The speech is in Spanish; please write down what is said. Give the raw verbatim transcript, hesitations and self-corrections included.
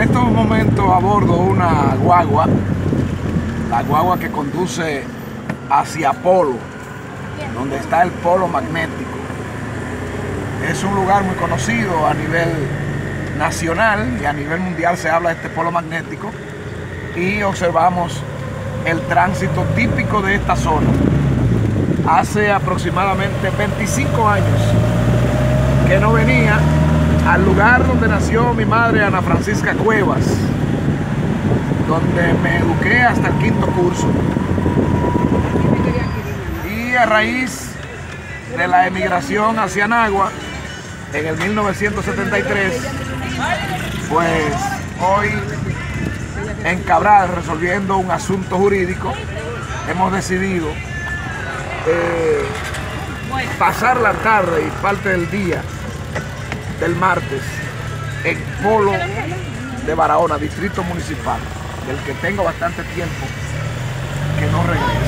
estos momentos abordo una guagua, la guagua que conduce hacia Polo, donde está el polo magnético. Es un lugar muy conocido a nivel nacional y a nivel mundial se habla de este polo magnético, y observamos el tránsito típico de esta zona. Hace aproximadamente veinticinco años que no venía al lugar donde nació mi madre, Ana Francisca Cuevas, donde me eduqué hasta el quinto curso. Y a raíz de la emigración hacia Nagua en el mil novecientos setenta y tres, pues hoy en Cabral, resolviendo un asunto jurídico, hemos decidido eh, pasar la tarde y parte del día del martes en Polo de Barahona, distrito municipal, del que tengo bastante tiempo que no regreso.